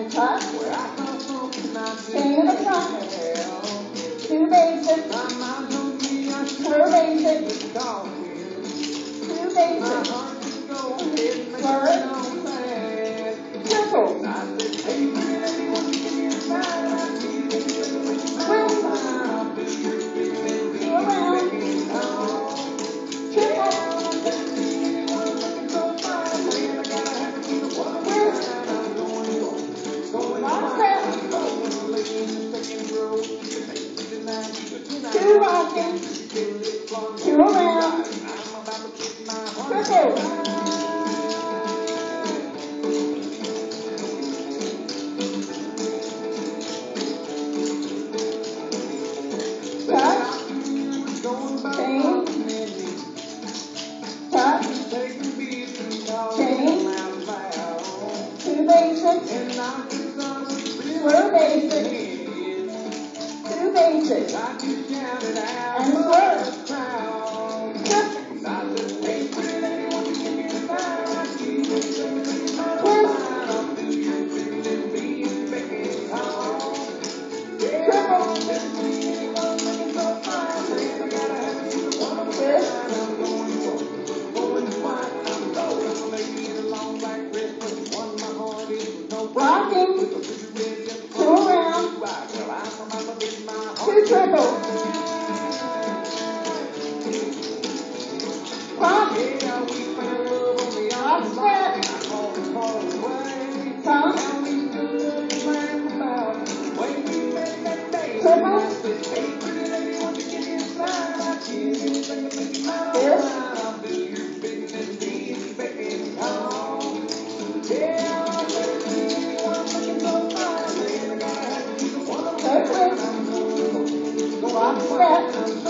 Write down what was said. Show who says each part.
Speaker 1: and tuck, chain of a truck, two basic, twirl basic, two basic, flirt, triple, two rocking, two around, triple, tuck, chain, tuck, chain, two basic, twirl basic, two basic, and swerve, rocking, two around, two triple, pump, offset, pump, triple, offset,